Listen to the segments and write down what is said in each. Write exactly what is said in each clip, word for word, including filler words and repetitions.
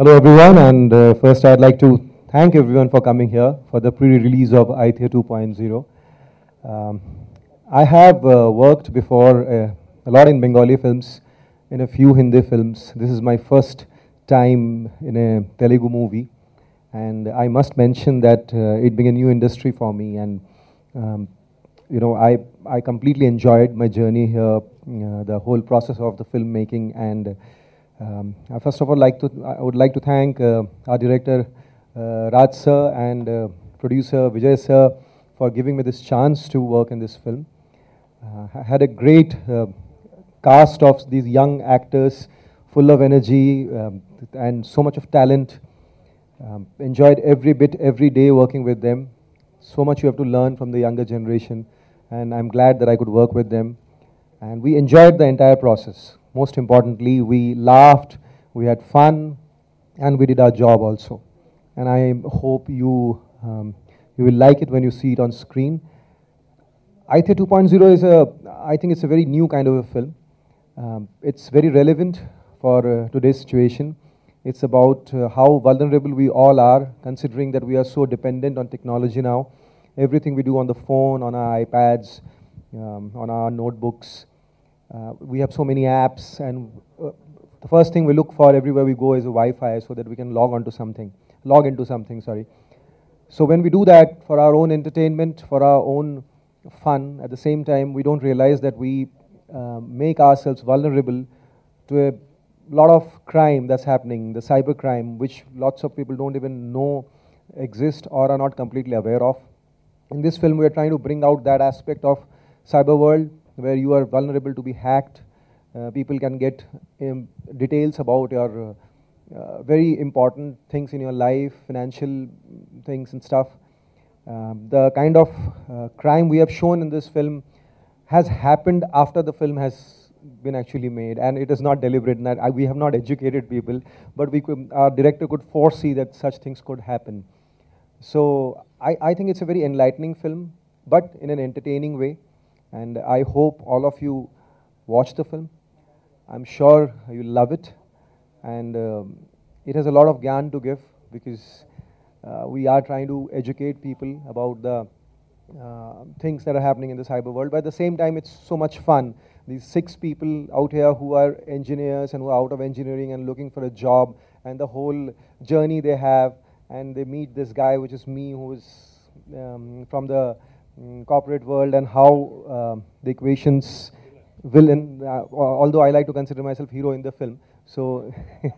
Hello everyone, and uh, first I'd like to thank everyone for coming here for the pre-release of iThea two point oh. Um, I have uh, worked before uh, a lot in Bengali films, in a few Hindi films. This is my first time in a Telugu movie, and I must mention that uh, it being a new industry for me, and um, you know, I I completely enjoyed my journey here, uh, the whole process of the filmmaking, and um, I first of all like to I would like to thank uh, our director uh, Raj sir and uh, producer Vijay sir for giving me this chance to work in this film. Uh, I had a great uh, cast of these young actors, full of energy um, and so much of talent. Um, enjoyed every bit, every day working with them. So much you have to learn from the younger generation, and I'm glad that I could work with them. And we enjoyed the entire process. Most importantly, we laughed, we had fun, and we did our job also. And I hope you um, you will like it when you see it on screen. iThea two point oh is a, I think it's a very new kind of a film. Um, it's very relevant for uh, today's situation. It's about uh, how vulnerable we all are, considering that we are so dependent on technology now. Everything we do on the phone, on our iPads, um, on our notebooks. Uh, we have so many apps, and uh, the first thing we look for everywhere we go is a Wi-Fi so that we can log onto something, log into something, sorry. So when we do that for our own entertainment, for our own fun, at the same time, we don't realize that we uh, make ourselves vulnerable to a lot of crime that's happening, the cyber crime, which lots of people don't even know exist or are not completely aware of. In this film, we are trying to bring out that aspect of cyber world where you are vulnerable to be hacked. Uh, people can get um, details about your uh, uh, very important things in your life, financial things and stuff. Um, the kind of uh, crime we have shown in this film has happened after the film has been actually made, and it is not deliberate. And I, we have not educated people, but we could, our director could foresee that such things could happen. So I, I think it's a very enlightening film, but in an entertaining way. And I hope all of you watch the film. I'm sure you'll love it. And um, it has a lot of gyan to give, because uh, we are trying to educate people about the uh, things that are happening in the cyber world. But at the same time, it's so much fun. These six people out here who are engineers and who are out of engineering and looking for a job, and the whole journey they have, and they meet this guy, which is me, who is um, from the um, corporate world, and how uh, the equations villain, uh, although I like to consider myself hero in the film, so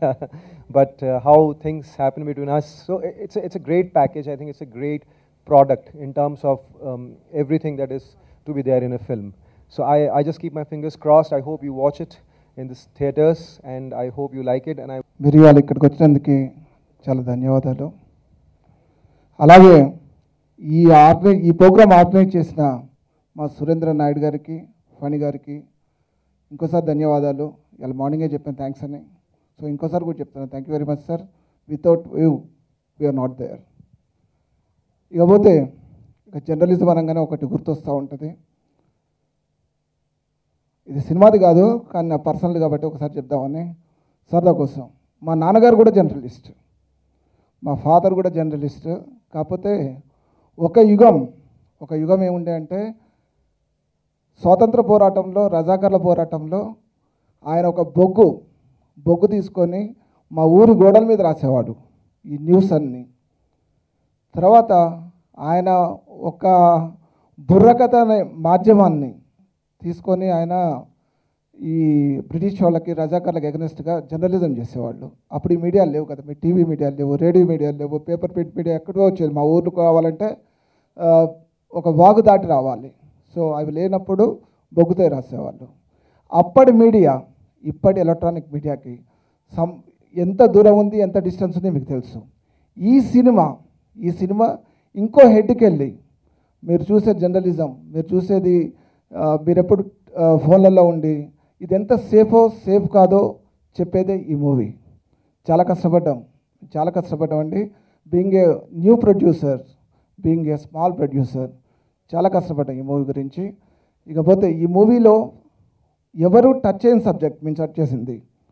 but uh, how things happen between us. So it's a, it's a great package. I think it's a great product in terms of um, everything that is to be there in a film. So I, I just keep my fingers crossed. I hope you watch it in the theaters, and I hope you like it. And I మీరు ఇవాళ ఇక్కడికి వచ్చినందుకు చాలా ధన్యవాదాలు. అలాగే ఈ organise ఈ programme organise చేసిన మా సురేంద్ర నాయుడు గారికి, ఫణి గారికి ఇంకోసారి ధన్యవాదాలు. ఇవాళ మార్నింగే చెప్పాను థ్యాంక్స్ అని. సో ఇంకోసారి కూడా చెప్తాను, thank you very much sir. Without you we're not there. ఇకపోతే ఇక జర్నలిజం అనగానే ఒకటి గుర్తొస్తూ ఉంటుంది. ఇది సినిమాది కాదు, కానీ నా పర్సనల్ కాబట్టి ఒకసారి చెప్దామని సరదా కోసం. మా నాన్నగారు కూడా జర్నలిస్ట్, మా ఫాదర్ కూడా జర్నలిస్ట్. కాకపోతే ఒక యుగం ఒక యుగం ఏముండే అంటే, స్వాతంత్ర పోరాటంలో, రజాకర్ల పోరాటంలో ఆయన ఒక బొగ్గు బొగ్గు తీసుకొని మా ఊరి గోడల మీద రాసేవాడు ఈ న్యూస్ అన్ని. తర్వాత ఆయన ఒక బుర్రకథ అనే మాధ్యమాన్ని తీసుకొని ఆయన ఈ బ్రిటిష్ వాళ్ళకి, రజాకర్లకు ఎగనెస్ట్గా జర్నలిజం చేసేవాళ్ళు. అప్పుడు ఈ మీడియాలు లేవు కదా, మీ టీవీ మీడియాలు లేవు, రేడియో మీడియాలు లేవు, పేపర్ ప్రింట్ మీడియా ఎక్కడో వచ్చేది. మా ఊరికి రావాలంటే ఒక వాగు దాటి రావాలి. సో అవి లేనప్పుడు బొగ్గుతో రాసేవాళ్ళు. అప్పటి మీడియా ఇప్పటి ఎలక్ట్రానిక్ మీడియాకి సం ఎంత దూరం ఉంది, ఎంత డిస్టెన్స్ ఉంది మీకు తెలుసు. ఈ సినిమా ఈ సినిమా ఇంకో హెడ్కి వెళ్ళి మీరు చూసే జర్నలిజం, మీరు చూసేది మీరు ఎప్పుడు ఫోన్లలో ఉండి ఇది ఎంత సేఫో సేఫ్ కాదో చెప్పేదే ఈ మూవీ. చాలా కష్టపడ్డాం చాలా కష్టపడ్డాం అండి. Being a new producer, being a small producer, చాలా కష్టపడ్డాం ఈ మూవీ గురించి. ఇకపోతే ఈ మూవీలో ఎవరు టచ్ అయిన సబ్జెక్ట్ మేము టచ్ చేసింది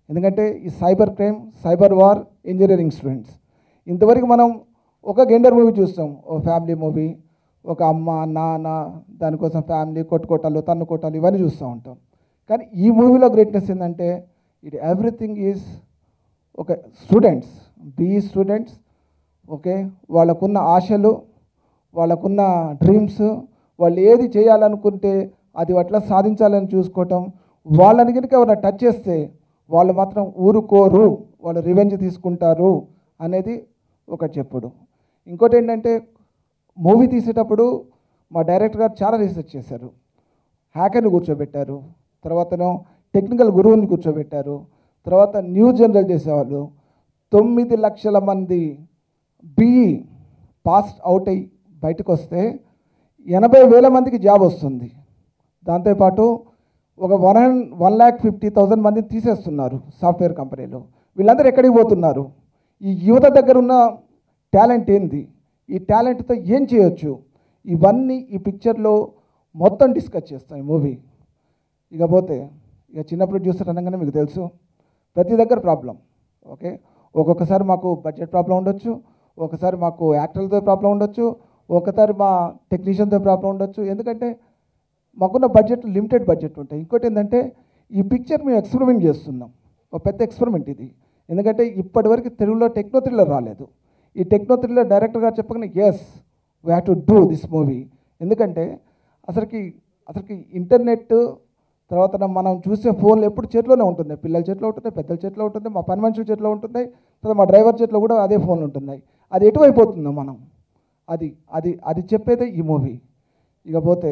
ఎందుకంటే ఈ cyber crime, cyber war, engineering students. ఇంతవరకు మనం ఒక జెండర్ మూవీ చూస్తాం, ఓ ఫ్యామిలీ మూవీ, ఒక అమ్మ నాన్న దానికోసం ఫ్యామిలీ కొట్టుకోటాలు తన్ను కొట్టాలు ఇవన్నీ చూస్తూ ఉంటాం. కానీ ఈ మూవీలో గ్రేట్నెస్ ఏంటంటే ఇట్ ఎవ్రీథింగ్ ఈజ్ ఒక స్టూడెంట్స్, బీఈ స్టూడెంట్స్, ఓకే, వాళ్ళకున్న ఆశలు, వాళ్ళకున్న డ్రీమ్స్, వాళ్ళు ఏది చేయాలనుకుంటే అది అట్లా సాధించాలని చూసుకోవటం, వాళ్ళని కనుక ఎవరైనా టచ్ చేస్తే వాళ్ళు మాత్రం ఊరుకోరు, వాళ్ళు రివెంజ్ తీసుకుంటారు అనేది ఒక చెప్పుడు. ఇంకోటి ఏంటంటే మూవీ తీసేటప్పుడు మా డైరెక్టర్ గారు చాలా రీసెర్చ్ చేశారు. హ్యాకర్ని కూర్చోబెట్టారు, తర్వాతనో టెక్నికల్ గురువుని కూర్చోబెట్టారు, తర్వాత న్యూస్ జనరల్ చేసేవాళ్ళు. తొమ్మిది లక్షల మంది బీఈ పాస్ అవుట్ అయ్యి బయటకు వస్తే ఎనభై వేల మందికి జాబ్ వస్తుంది. దాంతోపాటు ఒక one one lakh fifty thousand మందిని తీసేస్తున్నారు సాఫ్ట్వేర్ కంపెనీలో. వీళ్ళందరూ ఎక్కడికి పోతున్నారు? ఈ యువత దగ్గర ఉన్న టాలెంట్ ఏంది, ఈ టాలెంట్తో ఏం చేయొచ్చు, ఇవన్నీ ఈ పిక్చర్లో మొత్తం డిస్కస్ చేస్తాం ఈ మూవీ. ఇకపోతే ఇక చిన్న ప్రొడ్యూసర్ అనగానే మీకు తెలుసు ప్రతి దగ్గర ప్రాబ్లం. ఓకే, ఒక్కొక్కసారి మాకు బడ్జెట్ ప్రాబ్లం ఉండొచ్చు, ఒకసారి మాకు యాక్టర్లతో ప్రాబ్లం ఉండొచ్చు, ఒకసారి మా టెక్నీషియన్తో ప్రాబ్లం ఉండొచ్చు. ఎందుకంటే మాకున్న బడ్జెట్ లిమిటెడ్ బడ్జెట్ ఉంటాయి. ఇంకోటి ఏంటంటే ఈ పిక్చర్ మేము ఎక్స్పెరిమెంట్ చేస్తున్నాం, ఒక పెద్ద ఎక్స్పెరిమెంట్ ఇది. ఎందుకంటే ఇప్పటివరకు తెలుగులో టెక్నో థ్రిల్లర్ రాలేదు. ఈ టెక్నో థ్రిల్లర్ డైరెక్టర్ గారు చెప్పగానే yes we have to do this movie. ఎందుకంటే అసలుకి అసలుకి ఇంటర్నెట్ తర్వాత మనం చూసే ఫోన్లు ఎప్పుడు చేతిలోనే ఉంటుంది, పిల్లల చేతిలో ఉంటుంది, పెద్దల చేతిలో ఉంటుంది, మా పని మనుషుల చేతిలో ఉంటున్నాయి, తర్వాత మా డ్రైవర్ చేతిలో కూడా అదే ఫోన్లు ఉంటున్నాయి. అది ఎటువైపోతుందో మనం అది అది అది చెప్పేదే ఈ మూవీ. ఇకపోతే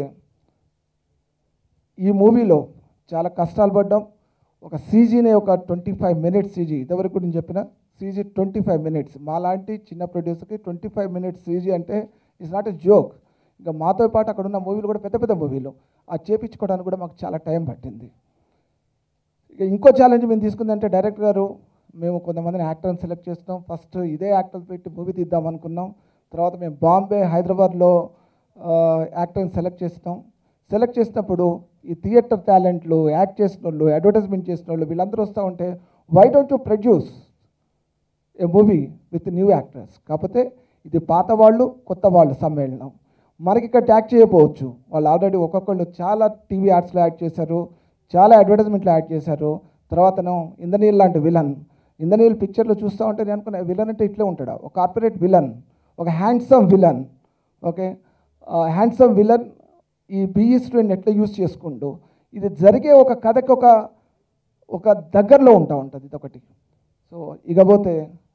ఈ మూవీలో చాలా కష్టాలు పడ్డాం. ఒక సీజీనే ఒక ట్వంటీ ఫైవ్ మినిట్స్ సీజీ, ఇదివరకు నేను చెప్పిన సీజీ ట్వంటీ ఫైవ్ మినిట్స్. మాలాంటి చిన్న ప్రొడ్యూసర్కి ట్వంటీ ఫైవ్ మినిట్స్ సీజీ అంటే ఇట్స్ నాట్ ఎ జోక్. ఇంకా మాతో పాటు అక్కడ ఉన్న మూవీలు కూడా పెద్ద పెద్ద మూవీలు అది చేపించుకోవడానికి కూడా మాకు చాలా టైం పట్టింది. ఇక ఇంకో ఛాలెంజ్ మేము తీసుకుందంటే డైరెక్టర్ గారు మేము కొంతమందిని యాక్టర్ని సెలెక్ట్ చేస్తాం. ఫస్ట్ ఇదే యాక్టర్ పెట్టి మూవీ తీద్దాం అనుకున్నాం. తర్వాత మేము బాంబే, హైదరాబాద్లో యాక్టర్ని సెలెక్ట్ చేస్తాం. సెలెక్ట్ చేసినప్పుడు ఈ థియేటర్ టాలెంట్లు, యాక్ట్ చేసిన వాళ్ళు, అడ్వర్టైజ్మెంట్ చేసిన వాళ్ళు వీళ్ళందరూ వస్తూ ఉంటే why don't you produce a movie with new actors. కాకపోతే ఇది పాత వాళ్ళు కొత్త వాళ్ళు సమ్మేళనం. మనకి ఇక్కడ యాక్ట్ చేయకపోవచ్చు, వాళ్ళు ఆల్రెడీ ఒక్కొక్కళ్ళు చాలా టీవీ యాడ్స్లో యాడ్ చేశారు, చాలా అడ్వర్టైజ్మెంట్లో యాడ్ చేశారు. తర్వాతను ఇంద్రనీల్ లాంటి విలన్, ఇంద్రనీల్ పిక్చర్లో చూస్తూ ఉంటే నేను అనుకున్నా విలన్ అంటే ఇట్లే ఉంటాడా, ఒక కార్పొరేట్ విలన్, ఒక handsome villain. Okay, handsome villain ఈ బీఈ స్టూడెంట్ ఎట్లా యూజ్ చేసుకుంటూ ఇది జరిగే ఒక కథకి ఒక ఒక దగ్గరలో ఉంటా ఉంటుంది ఇది ఒకటి. సో ఇకపోతే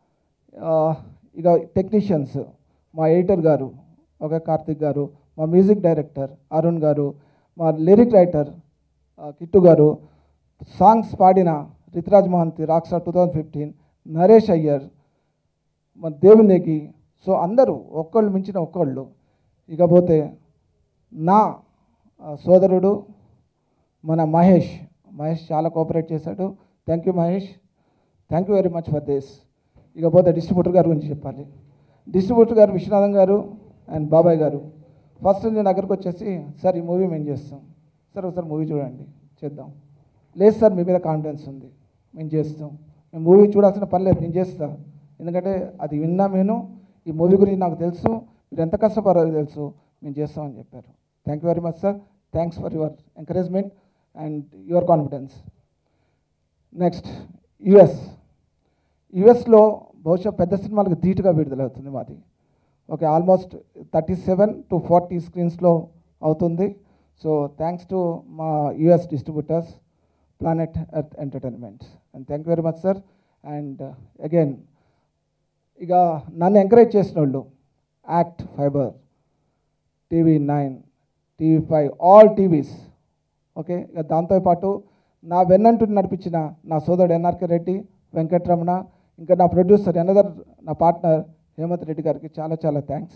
ఇక టెక్నీషియన్స్ మా ఎడిటర్ గారు, ఒక కార్తిక్ గారు, మా మ్యూజిక్ డైరెక్టర్ అరుణ్ గారు, మా లిరిక్ రైటర్ కిట్టు గారు, సాంగ్స్ పాడిన Ritiraj Mohanty rockstar two thousand fifteen, Naresh Iyer, మా దేవునికి. సో అందరూ ఒక్కళ్ళు మించిన ఒక్కళ్ళు. ఇకపోతే నా సోదరుడు మన మహేష్ మహేష్ చాలా కోఆపరేట్ చేశాడు. Thank you Mahesh, thank you very much for this. ఇకపోతే డిస్ట్రిబ్యూటర్ గారి గురించి చెప్పాలి. డిస్ట్రిబ్యూటర్ గారు విశ్వనాథం గారు అండ్ బాబాయ్ గారు. ఫస్ట్ నేను దగ్గరకు వచ్చేసి సార్ ఈ మూవీ మేము చేస్తాం సార్, ఒకసారి మూవీ చూడండి చేద్దాం. లేదు సార్ మీ మీద కాన్ఫిడెన్స్ ఉంది, మేము చేస్తాం, మేము మూవీ చూడాల్సిన పని లేదు, నేను చేస్తా, ఎందుకంటే అది విన్నా నేను ఈ మూవీ గురించి నాకు తెలుసు, మీరు ఎంత కష్టపడాలో తెలుసు, మేము చేస్తామని చెప్పారు. Thank you very much sir, thanks for your encouragement and your confidence. Next US. యుఎస్లో బహుశా పెద్ద సినిమాలకు ధీటుగా విడుదలవుతుంది మాది. Okay, almost thirty seven to forty స్క్రీన్స్లో అవుతుంది. సో థ్యాంక్స్ టు మా US distributors planet earth entertainments and thank you very much sir. And again ఇక నన్ను ఎంకరేజ్ చేసిన వాళ్ళు ACT fiber, TV nine, TV five, all TVs. Okay, ఇక దాంతోపాటు నా వెన్నంటూ నడిపించిన నా సోదరుడు ఎన్ఆర్కే రెడ్డి, వెంకటరమణ, ఇంకా నా ప్రొడ్యూసర్ ఎనదర్ నా పార్ట్నర్ హేమంత్ రెడ్డి గారికి చాలా చాలా థ్యాంక్స్.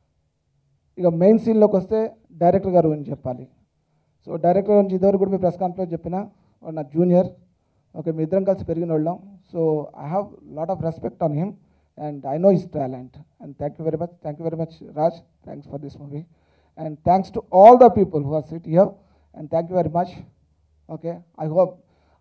ఇక మెయిన్ సీన్లోకి వస్తే డైరెక్టర్ గారు గురించి చెప్పాలి. సో డైరెక్టర్ గురించి ఇదివరకు కూడా మీ ప్రెస్ కాన్ఫరెన్స్ చెప్పిన నా జూనియర్. ఓకే, మీ ఇద్దరం కలిసి పెరిగిన వాళ్ళం. So I have lot of respect on him and I know his talent and thank you very much. Thank you very much Raj, thanks for this movie and thanks to all the people who are sit here and thank you very much. Okay, I hope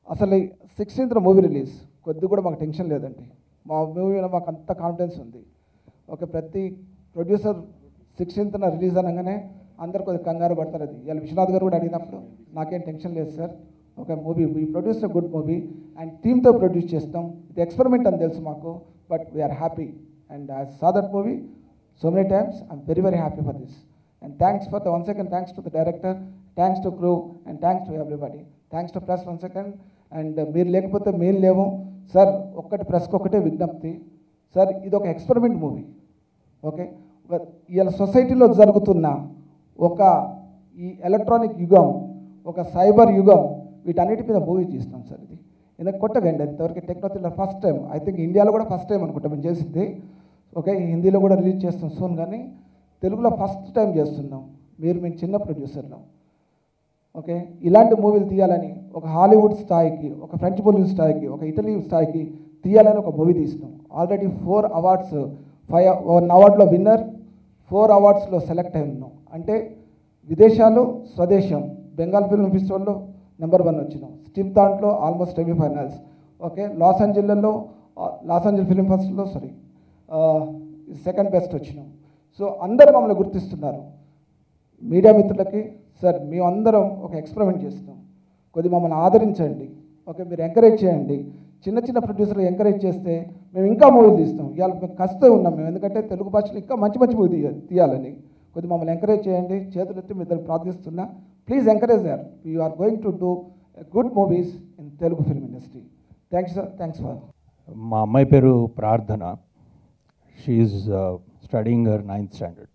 అసలు సిక్స్టీన్త్న movie release కొద్ది కూడా మాకు tension లేదండి. మా movie మీద మాకు అంత కాన్ఫిడెన్స్ ఉంది. ఓకే, ప్రతి ప్రొడ్యూసర్ సిక్స్టీన్త్న రిలీజ్ అనగానే అందరు కొద్దిగా కంగారు పడతారు. అది ఇవాళ విశ్వనాథ్ గారు కూడా అడిగినప్పుడు నాకేం టెన్షన్ లేదు సార్. ఒక movie we produce a good movie and టీమ్తో ప్రొడ్యూస్ చేస్తాం. ఇది ఎక్స్పెరిమెంట్ అని తెలుసు మాకు, but we're happy and I saw that movie so many times. I'm very very happy for this and thanks for the one second thanks to the director, thanks to crew and thanks to everybody, thanks to press one second. And మీరు లేకపోతే మేము లేవు sir. ఒక్కటి ప్రెస్కి ఒకటే విజ్ఞప్తి sir, ఇది ఒక experiment movie. Okay, ఇవాళ సొసైటీలో జరుగుతున్న ఒక ఈ ఎలక్ట్రానిక్ యుగం, ఒక సైబర్ యుగం, వీటన్నిటి మీద మూవీ తీస్తాం సార్. ఇది ఎందుకు కొట్టగండి ఇంతవరకు techno thriller first time, I think ఇండియాలో కూడా ఫస్ట్ టైం అనుకుంటా మేము చేసింది. ఓకే, హిందీలో కూడా రిలీజ్ చేస్తాం సూన్, కానీ తెలుగులో ఫస్ట్ టైం చేస్తున్నాం. మీరు మేము చిన్న ప్రొడ్యూసర్లో. ఓకే, ఇలాంటి మూవీలు తీయాలని ఒక హాలీవుడ్ స్థాయికి, ఒక ఫ్రెంచ్ మూవీ స్థాయికి, ఒక ఇటలీ స్థాయికి తీయాలని ఒక మూవీ తీసినాం. Already four awards, five one అవార్డ్లో విన్నర్, ఫోర్ అవార్డ్స్లో సెలెక్ట్ అయి ఉన్నాం. అంటే విదేశాలు, స్వదేశం, బెంగాల్ ఫిల్మ్ ఫెస్టివల్లో నెంబర్ వన్ వచ్చినాం. స్టిప్ దాంట్లో ఆల్మోస్ట్ సెమీఫైనల్స్. ఓకే, లాస్ ఏంజల్లో లాస్ ఏంజల్ ఫిల్మ్ ఫెస్టివల్లో సారీ సెకండ్ బెస్ట్ వచ్చినాం. సో అందరూ మమ్మల్ని గుర్తిస్తున్నారు. మీడియా మిత్రులకి సార్, మేమందరం ఒక ఎక్స్పెరిమెంట్ చేస్తాం, కొద్ది మమ్మల్ని ఆదరించండి. ఓకే, మీరు ఎంకరేజ్ చేయండి. చిన్న చిన్న ప్రొడ్యూసర్లు ఎంకరేజ్ చేస్తే మేము ఇంకా మూవీలు తీస్తాం. ఇవాళ మేము కష్టం ఉన్నాం మేము, ఎందుకంటే తెలుగు భాషలో ఇంకా మంచి మంచి మూవీ తీయాలి తీయాలని. కొద్ది మమ్మల్ని ఎంకరేజ్ చేయండి. చేతులెత్తి మీ ఇద్దరు ప్రార్థిస్తున్నా. ప్లీజ్ ఎంకరేజ్ దర్. You are going to do good movies in Telugu film industry. Thanks sir, thanks for. మా అమ్మాయి పేరు Prarthana. She's studying her ninth standard.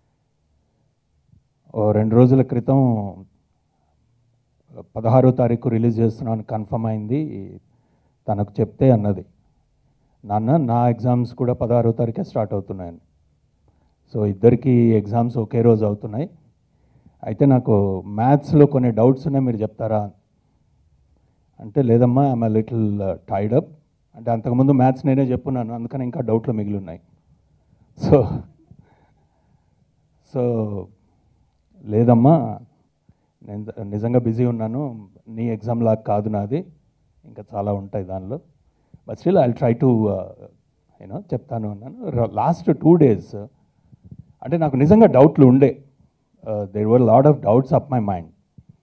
ఓ రెండు రోజుల క్రితం పదహారో తారీఖు రిలీజ్ చేస్తున్నాను కన్ఫర్మ్ అయింది. తనకు చెప్తే అన్నది, నాన్న నా ఎగ్జామ్స్ కూడా పదహారో తారీఖే స్టార్ట్ అవుతున్నాయని. సో ఇద్దరికి ఎగ్జామ్స్ ఒకే రోజు అవుతున్నాయి. అయితే నాకు మ్యాథ్స్లో కొన్ని డౌట్స్ ఉన్నాయి, మీరు చెప్తారా అంటే, లేదమ్మా I'm a little tied up అంటే, అంతకుముందు మ్యాథ్స్ నేనే చెప్పున్నాను, అందుకని ఇంకా డౌట్లు మిగిలి ఉన్నాయి. సో సో లేదమ్మా నేను నిజంగా బిజీ ఉన్నాను, నీ ఎగ్జామ్ లాగా కాదు నాది, ఇంకా చాలా ఉంటాయి దానిలో, but still I try to you know చెప్తాను అన్నాను. లాస్ట్ టూ డేస్ అంటే నాకు నిజంగా డౌట్లు ఉండే. There were lot of doubts of my mind.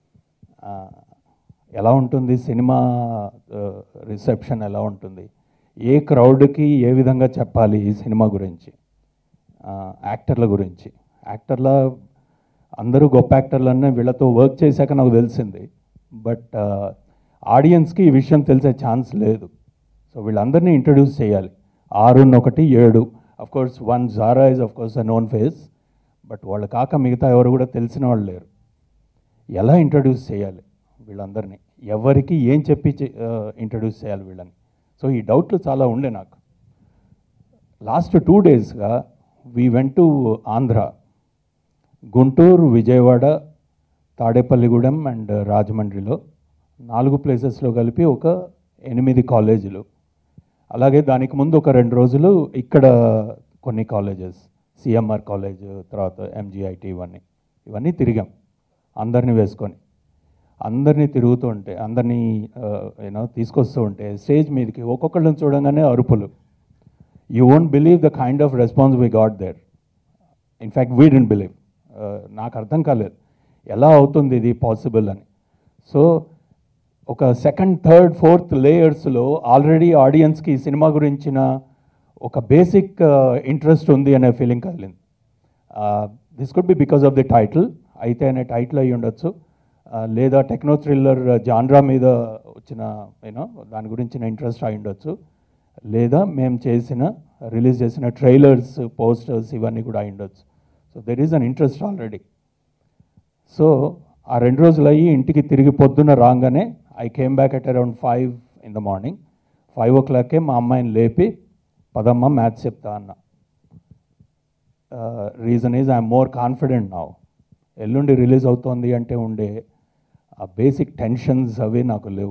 ఎలా ఉంటుంది సినిమా రిసెప్షన్, ఎలా ఉంటుంది, ఏ క్రౌడ్కి ఏ విధంగా చెప్పాలి ఈ సినిమా గురించి, యాక్టర్ల గురించి. యాక్టర్ల అందరూ గొప్ప యాక్టర్లన్నీ వీళ్ళతో వర్క్ చేశాక నాకు తెలిసింది, బట్ ఆడియన్స్కి ఈ విషయం తెలిసే ఛాన్స్ లేదు. సో వీళ్ళందరినీ ఇంట్రడ్యూస్ చేయాలి. ఆరున్న ఒకటి ఏడు, of course one Zara is of course a known face, but వాళ్ళు కాక మిగతా ఎవరు కూడా తెలిసిన వాళ్ళు లేరు. ఎలా ఇంట్రడ్యూస్ చేయాలి వీళ్ళందరినీ, ఎవరికి ఏం చెప్పి ఇంట్రడ్యూస్ చేయాలి వీళ్ళని. సో ఈ డౌట్లు చాలా ఉండే నాకు. లాస్ట్ టూ డేస్గా we went to Andhra, Guntur, Vijayawada, Tadepalligudem and రాజమండ్రిలో నాలుగు ప్లేసెస్లో కలిపి ఒక ఎనిమిది కాలేజీలు. అలాగే దానికి ముందు ఒక రెండు రోజులు ఇక్కడ కొన్ని కాలేజెస్, సిఎంఆర్ కాలేజ్, తర్వాత ఎంజీఐటి, ఇవన్నీ ఇవన్నీ తిరిగాం అందరినీ వేసుకొని. అందరినీ తిరుగుతూ ఉంటే, అందరినీ యూనో తీసుకొస్తూ ఉంటే స్టేజ్ మీదకి ఒక్కొక్కళ్ళని చూడంగానే అరుపులు. You won't believe the kind of response we got there. In fact we don't believe. నాకు అర్థం కాలేదు ఎలా అవుతుంది ఇది పాసిబుల్ అని. సో ఒక సెకండ్, థర్డ్, ఫోర్త్ లేయర్స్లో ఆల్రెడీ ఆడియన్స్కి ఈ సినిమా గురించిన ఒక బేసిక్ ఇంట్రెస్ట్ ఉంది అనే ఫీలింగ్ కలిగింది. This could be because of the title, అయితే అనే టైటిల్ అయ్యి ఉండొచ్చు, లేదా టెక్నో థ్రిల్లర్ జాన్రా మీద వచ్చిన యూనో దాని గురించిన ఇంట్రెస్ట్ అయి ఉండొచ్చు, లేదా మేము చేసిన రిలీజ్ చేసిన ట్రైలర్స్, పోస్టర్స్ ఇవన్నీ కూడా అయి ఉండొచ్చు. So there is an interest already. So ఆ రెండు రోజులు అయ్యి ఇంటికి తిరిగి పొద్దున్న రాగానే I came back at around five in the morning. Five o క్లాక్కే మా అమ్మాయిని లేపి, పదమ్మ మ్యాథ్స్ చెప్తా అన్న. Reason is I'm more confident now. ఎల్లుండి రిలీజ్ అవుతోంది అంటే ఉండే ఆ బేసిక్ టెన్షన్స్ అవి నాకు లేవు.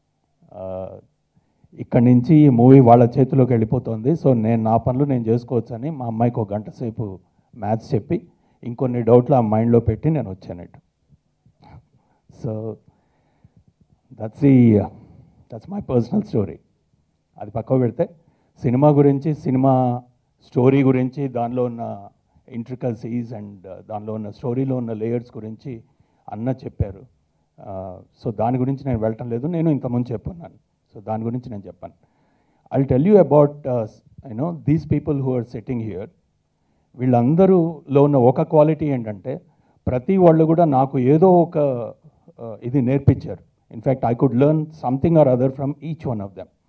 ఇక్కడి నుంచి ఈ మూవీ వాళ్ళ చేతిలోకి వెళ్ళిపోతుంది. సో నేను నా పనులు నేను చేసుకోవచ్చని మా అమ్మాయికి ఒక గంట సేపు మ్యాథ్స్ చెప్పి ఇంకొన్ని డౌట్లు ఆ మైండ్లో పెట్టి నేను వచ్చానట్టు. So that's the that's my personal story. అది పక్కకు పెడితే సినిమా గురించి, సినిమా స్టోరీ గురించి, దానిలో ఉన్న ఇంట్రికసీస్ అండ్ దానిలో ఉన్న స్టోరీలో ఉన్న లేయర్స్ గురించి అన్న చెప్పారు. సో దాని గురించి నేను వెళ్ళటం లేదు, నేను ఇంతకుముందు చెప్పున్నాను. సో దాని గురించి నేను చెప్పాను. I'll tell you about you know these people who are sitting here. వీళ్ళందరూలో ఉన్న ఒక క్వాలిటీ ఏంటంటే ప్రతి వాళ్ళు కూడా నాకు ఏదో ఒక ఇది నేర్పించారు. In fact I could learn something or other from each one of them.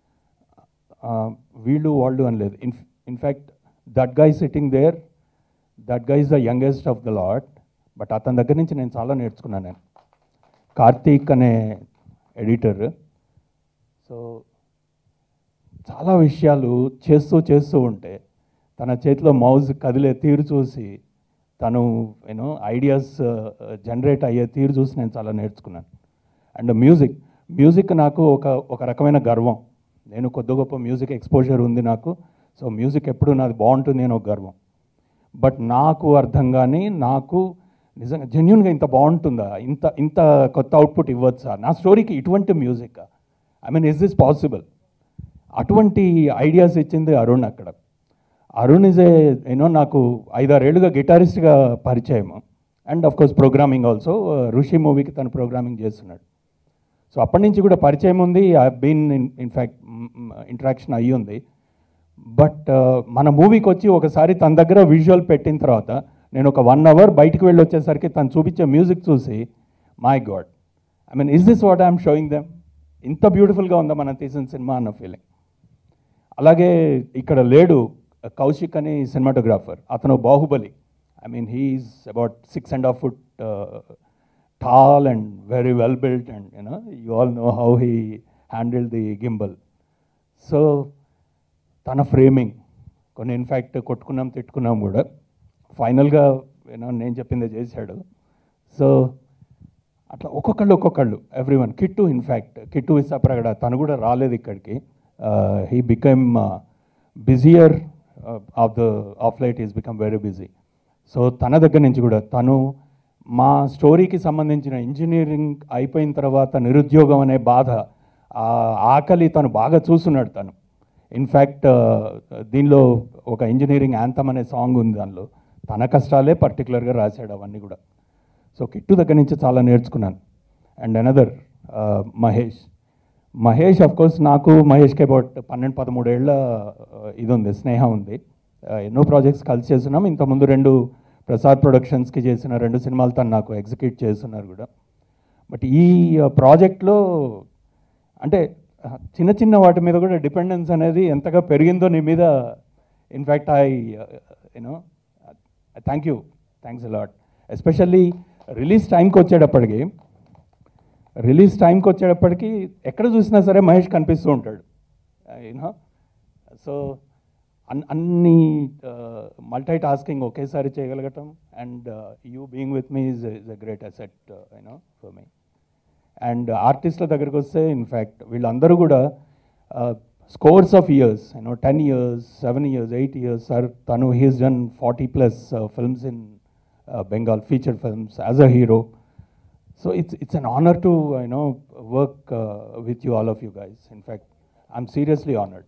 వీళ్ళు వాళ్ళు అని లేదు. In in fact that guy sitting there, that guy is the youngest of the lot. But అతని దగ్గర నుంచి నేను చాలా నేర్చుకున్నాను. నేను కార్తీక్ అనే ఎడిటర్. సో చాలా విషయాలు చేస్తూ చేస్తూ ఉంటే తన చేతిలో మౌజ్ కదిలే తీరు చూసి, తను యూనో ఐడియాస్ జనరేట్ అయ్యే తీరు చూసి నేను చాలా నేర్చుకున్నాను. అండ్ మ్యూజిక్ మ్యూజిక్ నాకు ఒక ఒక రకమైన గర్వం. నేను కొద్ది గొప్ప మ్యూజిక్ ఎక్స్పోజర్ ఉంది నాకు. సో మ్యూజిక్ ఎప్పుడు నాది బాగుంటుంది అని ఒక గర్వం. బట్ నాకు అర్థం కానీ, నాకు నిజంగా జెన్యున్గా ఇంత బాగుంటుందా, ఇంత ఇంత కొత్త అవుట్పుట్ ఇవ్వచ్చా నా స్టోరీకి, ఇటువంటి music, I mean is this possible, అటువంటి ఐడియాస్ ఇచ్చింది అరుణ్. అక్కడ అరుణ్ ఇస్ ఏ యూనో నాకు ఐదారేళ్లుగా గిటారిస్ట్గా పరిచయం. And of course programming also. Rishi మూవీకి తను ప్రోగ్రామింగ్ చేస్తున్నాడు. సో అప్పటి నుంచి కూడా పరిచయం ఉంది. I been in in fact interaction అయ్యి ఉంది. బట్ మన మూవీకి వచ్చి ఒకసారి తన దగ్గర విజువల్ పెట్టిన తర్వాత నేను ఒక వన్ అవర్ బయటికి వెళ్ళి వచ్చేసరికి తను చూపించే మ్యూజిక్ చూసి, my god, I mean is this what I'm showing them, ఇంత బ్యూటిఫుల్గా ఉందా మనం తీసిన సినిమా అన్న ఫీలింగ్. అలాగే ఇక్కడ లేడు కౌశిక్ అని సినిమాటోగ్రాఫర్. అతను Baahubali. I mean he's about six and half foot tall and very well built and you know you all know how he handle the gimbal. So తన ఫ్రేమింగ్ కొన్ని ఇన్ఫ్యాక్ట్ కొట్టుకున్నాం తిట్టుకున్నాం కూడా, ఫైనల్గా యూనో నేను చెప్పిందే చేశాడు. సో అట్లా ఒక్కొక్కళ్ళు ఒక్కొక్కళ్ళు every one. Kittu in fact Kittu Vissapragada తను కూడా రాలేదు ఇక్కడికి. He become busier of the of light is become very busy. So తన దగ్గర నుంచి కూడా తను మా స్టోరీకి సంబంధించిన ఇంజనీరింగ్ అయిపోయిన తర్వాత నిరుద్యోగం అనే బాధ, ఆకలి తను బాగా చూస్తున్నాడు. తను ఇన్ఫ్యాక్ట్ దీనిలో ఒక ఇంజనీరింగ్ యాంథమ్ అనే సాంగ్ ఉంది, దానిలో తన కష్టాలే పర్టికులర్గా రాశాడు అవన్నీ కూడా. సో కిట్టు దగ్గర నుంచి చాలా నేర్చుకున్నాను. And another Mahesh. Mahesh of course నాకు మహేష్కి అబౌట్ పన్నెండు పదమూడేళ్ల ఇది ఉంది, స్నేహం ఉంది. ఎన్నో ప్రాజెక్ట్స్ కలిసి చేస్తున్నాం. ఇంతకుముందు రెండు ప్రసాద్ ప్రొడక్షన్స్కి చేసిన రెండు సినిమాలు తను నాకు ఎగ్జిక్యూట్ చేస్తున్నారు కూడా. బట్ ఈ ప్రాజెక్ట్లో అంటే చిన్న చిన్న వాటి మీద కూడా డిపెండెన్స్ అనేది ఎంతగా పెరిగిందో నీ మీద. In fact I you know thank you, thanks a lot. Especially release టైంకి వచ్చేటప్పటికి రిలీజ్ టైంకి వచ్చేటప్పటికి ఎక్కడ చూసినా సరే మహేష్ కనిపిస్తూ ఉంటాడు యూనో. సో అన్ అన్ని మల్టీ టాస్కింగ్ ఒకేసారి చేయగలగటం and you being with me is is a great asset you know for me. And ఆర్టిస్టుల దగ్గరికి వస్తే ఇన్ఫ్యాక్ట్ వీళ్ళందరూ కూడా scores of years, you know ten years seven years eight years sir. తను he's done forty plus films in Bengal, feature films as a hero. So it's it's an honour to you know work with you all of you guys. In fact I'm seriously honoured.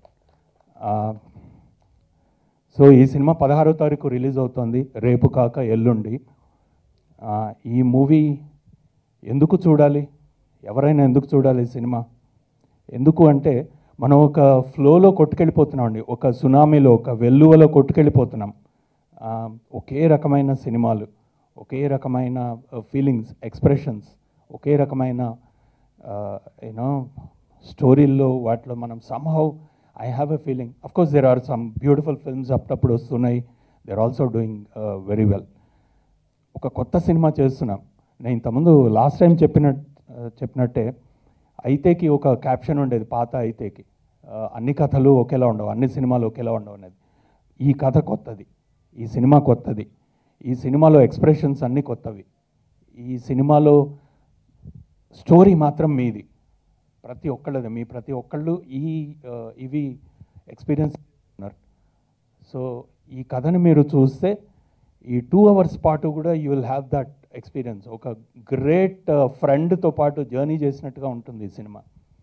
So ఈ cinema పదహారో తారీఖు release అవుతుంది, రేపు కాక ఎల్లుండి. ఈ movie ఎందుకు చూడాలి, ఎవరైనా ఎందుకు చూడాలి ఈ సినిమా? ఎందుకు అంటే మనం ఒక ఫ్లోలో కొట్టుకెళ్ళిపోతున్నాం అండి, ఒక సునామీలో ఒక వెల్లువలో కొట్టుకెళ్ళిపోతున్నాం. ఒకే రకమైన సినిమాలు, ఒకే రకమైన ఫీలింగ్స్, ఎక్స్ప్రెషన్స్, ఒకే రకమైన యూనో స్టోరీల్లో వాటిలో మనం somehow I have a feeling. Of course there are some beautiful films అప్పుడప్పుడు వస్తున్నాయి, they are also doing very well. ఒక కొత్త సినిమా చేస్తున్నాం. నేను ఇంతకుముందు లాస్ట్ టైం చెప్పిన చెప్పినట్టే అయితేకి ఒక క్యాప్షన్ ఉండేది, పాత అయితేకి, అన్ని కథలు ఒకేలా ఉండవు, అన్ని సినిమాలు ఒకేలా ఉండవు అనేది. ఈ కథ కొత్తది, ఈ సినిమా కొత్తది, ఈ సినిమాలో ఎక్స్ప్రెషన్స్ అన్నీ కొత్తవి, ఈ సినిమాలో స్టోరీ మాత్రం మీది, ప్రతి ఒక్కళ్ళది, మీ ప్రతి ఒక్కళ్ళు ఈ ఇవి ఎక్స్పీరియన్స్ ఉన్నారు. సో ఈ కథను మీరు చూస్తే ఈ టూ అవర్స్ పాటు కూడా you will have that experience. ఒక గ్రేట్ ఫ్రెండ్తో పాటు జర్నీ చేసినట్టుగా ఉంటుంది ఈ సినిమా.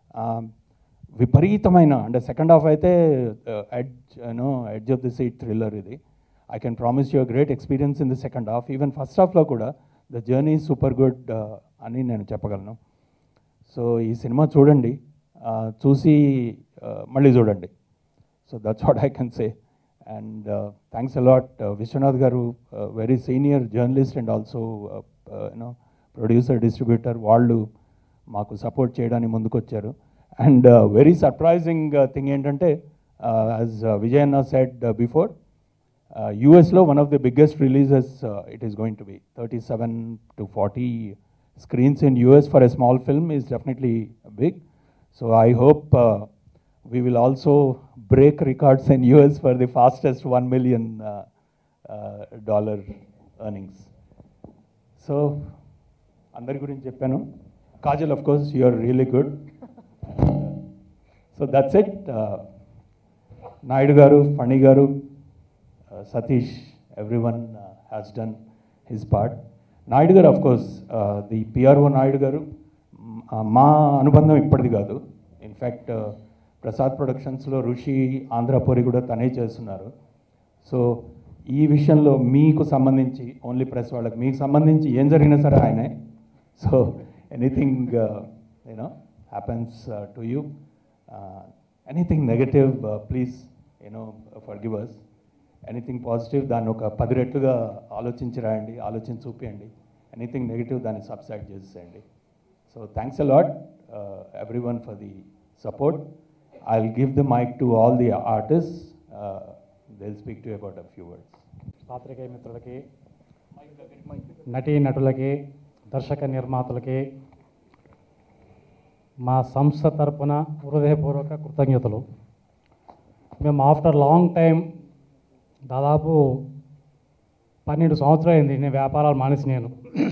విపరీతమైన అంటే సెకండ్ హాఫ్ అయితే edge you know edge of the seat thriller ఇది. I can promise you great experience in the second half. Even first హాఫ్లో కూడా ద జర్నీ సూపర్ గుడ్ అని నేను చెప్పగలను. సో ఈ సినిమా చూడండి, చూసి మళ్ళీ చూడండి. So that's what I can say. And thanks a lot Vishwanath garu, very senior journalist and also you know producer distributor, వాళ్ళు మాకు సపోర్ట్ చేయడానికి ముందుకొచ్చారు. అండ్ వెరీ సర్ప్రైజింగ్ థింగ్ ఏంటంటే, యాజ్ విజయన్న సెడ్ బిఫోర్, యూఎస్లో one of the biggest releases it is going to be. Thirty seven to forty screens in U S for a small film is definitely big. So I hope uh, we will also break records in U S for the fastest one million uh, uh, dollar earnings. So andari gurinchi cheppanu. Kajal, of course, you are really good. So that's it. Uh, Naidu garu, Fani garu, uh, Satish, everyone uh, has done his part. Naidu garu, of course the PRO Naidu garu మా అనుబంధం ఇప్పటిది కాదు. In fact Prasad ప్రొడక్షన్స్లో ఋషి, ఆంధ్రపూరి కూడా తనే చేస్తున్నారు. So ఈ విషయంలో మీకు సంబంధించి, ఓన్లీ ప్రెస్ వాళ్ళకి మీకు సంబంధించి ఏం జరిగినా సరే ఆయనే. So anything you know happens to you, anything negative please you know for give us. Anything positive దాన్ని ఒక పది రెట్లుగా ఆలోచించి రాయండి, ఆలోచించి చూపించండి. ఎనీథింగ్ నెగిటివ్ దాన్ని సబ్సైడ్ చేసేయండి. So thanks a lot everyone for the support. I will give the mic to all the artist. They will speak to about a few words. పాత్రికేయ మిత్రులకి, నటీ నటులకి, దర్శక నిర్మాతలకి మా సంస్థ తరపున హృదయపూర్వక కృతజ్ఞతలు. మేము ఆఫ్టర్ లాంగ్ టైం, దాదాపు పన్నెండు సంవత్సరాలు అయింది నేను వ్యాపారాలు మానేసి. నేను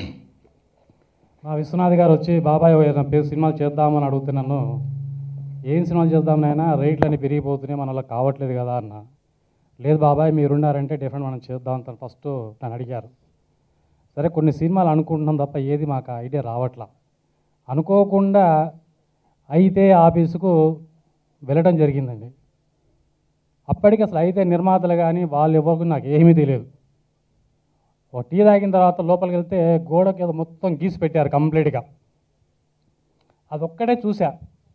మా విశ్వనాథ్ గారు వచ్చి, బాబాయ్ పేరు సినిమాలు చేద్దామని అడిగితే నన్ను, ఏం సినిమాలు చేద్దాం నాయన, రేట్లన్నీ పెరిగిపోతున్నాయి, మన వాళ్ళకి కావట్లేదు కదా అన్న. లేదు బాబాయ్, మీరున్నారంటే డిఫరెంట్ మనం చేద్దాం అని ఫస్ట్ నన్ను అడిగారు. సరే కొన్ని సినిమాలు అనుకుంటున్నాం తప్ప ఏది మాకు ఐడియా రావట్లా. అనుకోకుండా అయితే ఆఫీసుకు వెళ్ళడం జరిగిందండి. అప్పటికి అసలు అయితే నిర్మాతలు కానీ వాళ్ళు ఎవరికి నాకు ఏమీ తెలియదు. ఒక టీ తాగిన తర్వాత లోపలికి వెళ్తే గోడకి ఏదో మొత్తం గీసి పెట్టారు కంప్లీట్గా. అదొక్కడే చూసా,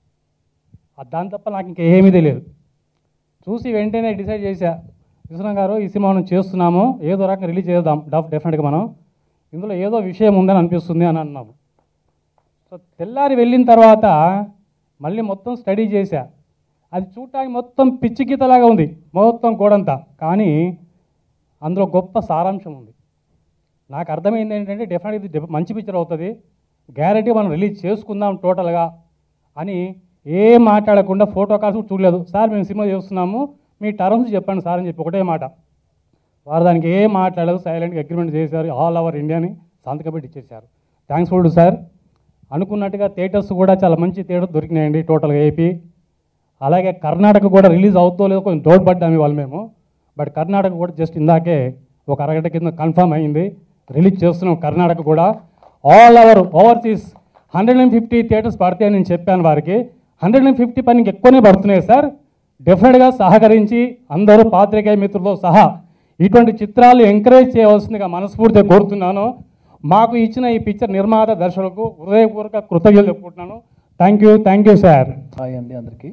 దాని తప్ప నాకు ఇంకా ఏమీ తెలియదు. చూసి వెంటనే డిసైడ్ చేశా, విశ్వనాథ్ గారు ఈ సినిమా మనం చేస్తున్నాము, ఏదో రకంగా రిలీజ్ చేద్దాం డెఫ్ డెఫినెట్గా మనం, ఇందులో ఏదో విషయం ఉందని అనిపిస్తుంది అని అన్నాము. సో తెల్లారి వెళ్ళిన తర్వాత మళ్ళీ మొత్తం స్టడీ చేశా. అది చూడటానికి మొత్తం పిచ్చి గీతలాగా ఉంది మొత్తం గోడంతా, కానీ అందులో గొప్ప సారాంశం ఉంది. నాకు అర్థమైంది ఏంటంటే డెఫినెట్గా ఇది మంచి పిక్చర్ అవుతుంది, గ్యారెంటీ మనం రిలీజ్ చేసుకుందాం టోటల్గా అని ఏం మాట్లాడకుండా, ఫోటో కాల్స్ కూడా చూడలేదు. సార్ మేము సినిమా చేస్తున్నాము, మీ టర్మ్స్ చెప్పండి సార్ అని చెప్పి ఒకటే మాట. వారు దానికి ఏం మాట్లాడలేదు, సైలెంట్గా అగ్రిమెంట్ చేశారు, ఆల్ ఓవర్ ఇండియాని సంతకం పెట్టి ఇచ్చేసారు. Thanks full sir. అనుకున్నట్టుగా థియేటర్స్ కూడా చాలా మంచి థియేటర్స్ దొరికినాయండి టోటల్గా ఏపీ. అలాగే కర్ణాటక కూడా రిలీజ్ అవుతో లేదో కొంచెం డౌట్ పడ్డాము ఇవాళ మేము. బట్ కర్ణాటక కూడా జస్ట్ ఇందాకే ఒక అరగంట కింద కన్ఫర్మ్ అయింది, రిలీజ్ చేస్తున్నాం కర్ణాటక కూడా. All over overseas hundred and fifty theatres పడతాయని నేను చెప్పాను వారికి. హండ్రెడ్ అండ్ ఫిఫ్టీ పని ఎక్కువనే పడుతున్నాయి సార్. డెఫినెట్గా సహకరించి అందరూ పాత్రికేయ మిత్రులతో సహా ఇటువంటి చిత్రాలు ఎంకరేజ్ చేయవలసిందిగా మనస్ఫూర్తిగా కోరుతున్నాను. మాకు ఇచ్చిన ఈ పిక్చర్ నిర్మాత దర్శకులకు హృదయపూర్వక కృతజ్ఞతలు చెప్పుకుంటున్నాను. Thank you thank you sir. Hi అండి అందరికీ.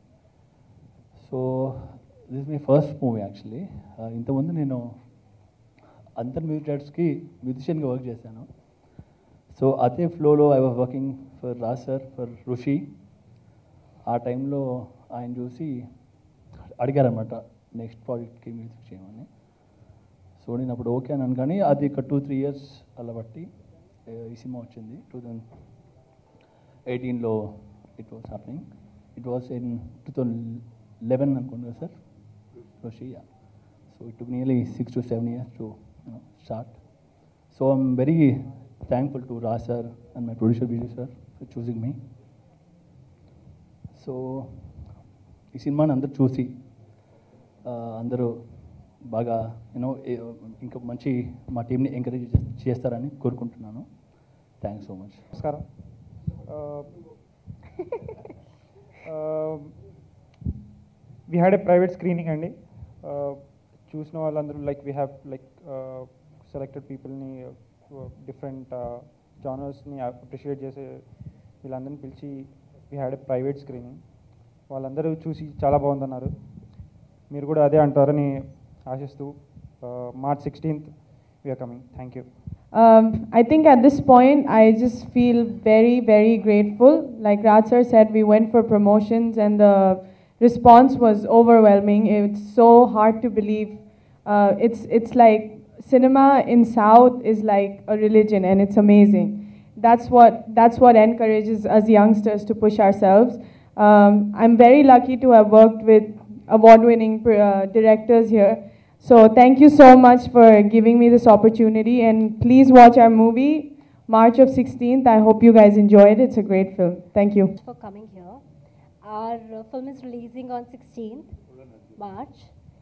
So this is my first movie actually. ఇంతకుముందు నేను అంతర్ మ్యూజిషియన్స్కి మ్యూజిషియన్గా వర్క్ చేశాను. సో అదే ఫ్లోలో I was working for Raj sir, for Rishi. ఆ టైంలో ఆయన చూసి అడిగారనమాట నెక్స్ట్ ప్రాజెక్ట్కి మ్యూజిక్ చేయమని. సో నేను అప్పుడు ఓకే అన్నాను, కానీ అది ఒక టూ త్రీ ఇయర్స్ అలా బట్టి ఈ సినిమా వచ్చింది. టూ థౌజండ్ ఎయిటీన్లో it was happening. It was in two thousand eleven అనుకుంటున్నా sir Rishi. So it took nearly six to seven years to start. So I'm very thankful to Raj sir and my producer Vijay sir for choosing me. సో ఈ సినిమాని అందరూ చూసి అందరూ బాగా you know ఇంకా మంచి మా టీంని ఎంకరేజ్ చేస్తారని కోరుకుంటున్నాను. Thanks so much. నమస్కారం. We had a private screening అండి. చూసిన వాళ్ళందరూ like we have like selected పీపుల్ని డిఫరెంట్ జానర్స్ని అప్రిషియేట్ చేసే వీళ్ళందరినీ పిలిచి we had a private screening. వాళ్ళందరూ చూసి చాలా బాగుందన్నారు. మీరు కూడా అదే అంటారని ఆశిస్తూ March sixteenth we're coming. Thank you. Um, I think at this point, I just feel very, very grateful. Like Raj sir said, we went for promotions and the response was overwhelming. It's so hard to believe. Uh, it's, it's like cinema in South is like a religion and it's amazing. That's what, that's what encourages us youngsters to push ourselves. Um, I'm very lucky to have worked with award-winning uh, directors here. So thank you so much for giving me this opportunity, and please watch our movie, March of sixteenth. I hope you guys enjoy it. It's a great film. Thank you. For coming here. Our uh, film is releasing on sixteenth March,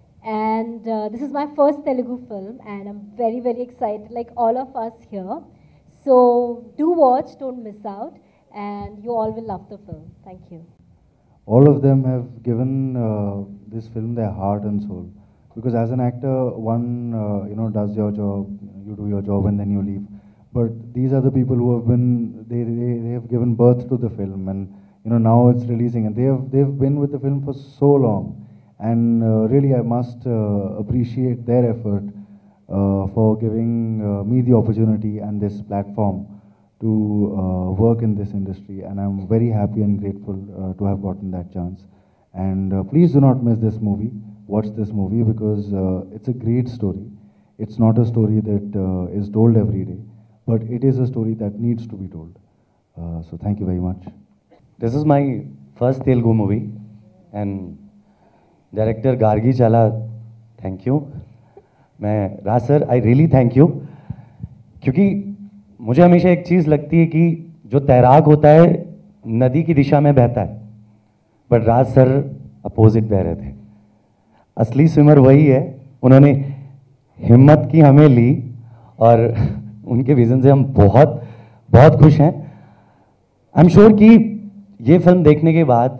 and uh, this is my first Telugu film, and I'm very, very excited, like all of us here. So do watch, don't miss out, and you all will love the film. Thank you. All of them have given uh, this film their heart and soul. Because as an actor, one uh, you know does your job, you do your job, and then you leave. But these are the people who have been they they, they have given birth to the film, and you know now it's releasing, and they have they've been with the film for so long, and uh, really I must uh, appreciate their effort uh, for giving uh, me the opportunity and this platform to uh, work in this industry, and I'm very happy and grateful uh, to have gotten that chance. And uh, please do not miss this movie. Watch this movie because uh, it's a great story. It's not a story that uh, is told every day, but it is a story that needs to be told. Uh, so thank you very much. This is my first Telugu movie, and director Gargi Chala, thank you. मैं Raj sir I really thank you, क्योंकि मुझे हमेशा एक चीज़ लगती है कि जो तैराक होता है नदी की दिशा में बहता है, बट राज सर अपोजिट बह रहे थे. असली स्विमर वही है. उन्होंने हिम्मत की हमें ली, और उनके विजन से हम बहुत बहुत खुश हैं. आई एम श्योर कि ये फिल्म देखने के बाद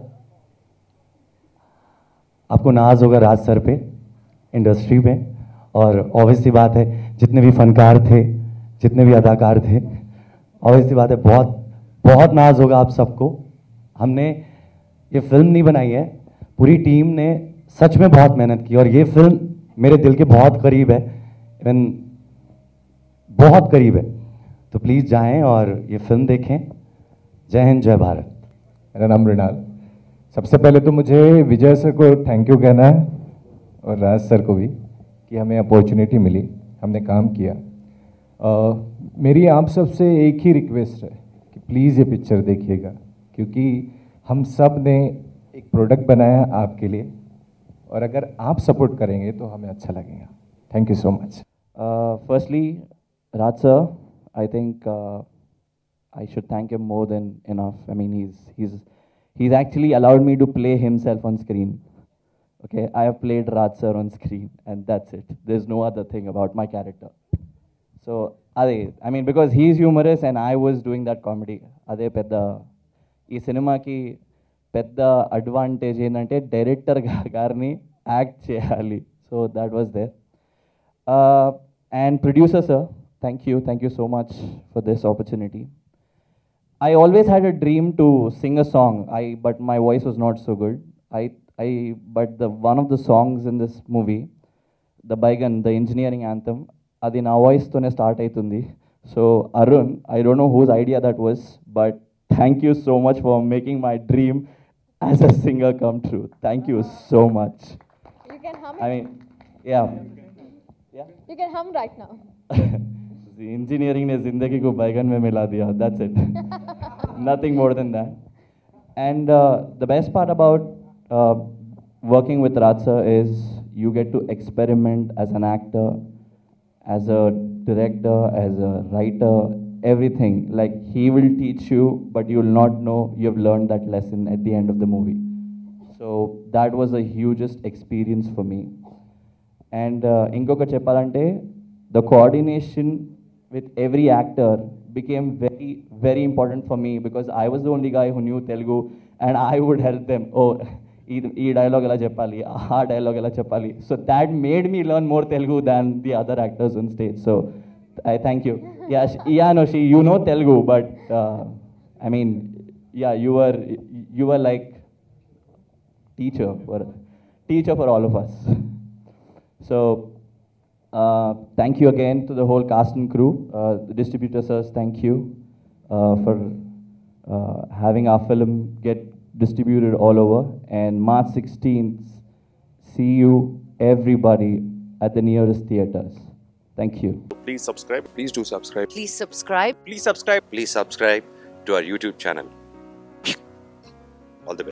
आपको नाज होगा राज सर पे, इंडस्ट्री पे, और ऑब्वियस सी बात है जितने भी फनकार थे, जितने भी अदाकार थे, ऑब्वियस सी बात है बहुत बहुत नाज होगा आप सबको. हमने ये फिल्म नहीं बनाई है, पूरी टीम ने सच में बहुत मेहनत की, और ये फिल्म मेरे दिल के बहुत करीब है, इवन बहुत करीब है. तो प्लीज़ जाएं और ये फिल्म देखें. जय हिंद, जय भारत. मेरा नाम मृणाल. सबसे पहले तो मुझे विजय सर को थैंक यू कहना है, और राज सर को भी, कि हमें अपॉर्चुनिटी मिली, हमने काम किया. uh, मेरी आप सबसे एक ही रिक्वेस्ट है कि प्लीज़ ये पिक्चर देखिएगा, क्योंकि हम सब ने एक प्रोडक्ट बनाया आपके लिए, और अगर आप सपोर्ट करेंगे तो हमें अच्छा लगेगा. Thank you so much. Firstly Raj sir, I think I should thank him more than enough. I mean, he's he's he's actually allowed me to play himself on screen. Okay, I have played Raj sir on screen, and that's it. There's no other thing about my character. So, ade, I mean, because he's humorous and I was doing that comedy. Ade pedda ee cinema ki pedda advantage ఏంటంటే director గారిని act చేయాలి. So that was there. Uh, and producer sir, thank you, thank you so much for this opportunity. I always had a dream to sing a song, I but my voice was not so good. I I but the one of the songs in this movie, the Baigan, the engineering anthem, adi na voice tone start aitundi. So Arun, I don't know whose idea that was, but thank you so much for making my dream as a singer come true. Thank you so much. You can hum it. I mean, yeah. Yeah. You can hum right now. Engineering ने जिंदगी को बैगन में मिला दिया. That's it. Nothing more than that. And uh, the best part about uh, working with Raj sir is you get to experiment as an actor, as a director, as a writer, everything. Like he will teach you, but you will not know you have learned that lesson at the end of the movie. So that was the hugest experience for me. And uh, inkoka cheppalante, the coordination with every actor became very, very important for me, because I was the only guy who knew Telugu and I would help them. Oh, ee dialogue ela cheppali, aa dialogue ela cheppali. So that made me learn more Telugu than the other actors on stage. So I thank you. Yeah, sh- yeah, no, she, you know Telugu, but uh, I mean, yeah, you were you were like teacher for teacher for all of us. So uh, thank you again to the whole cast and crew, uh, the distributors, sirs, thank you uh, for uh, having our film get distributed all over. And March sixteenth, see you everybody at the nearest theaters. Thank you. Please subscribe. Please do subscribe. Please subscribe. Please subscribe. Please subscribe to our YouTube channel. All the best.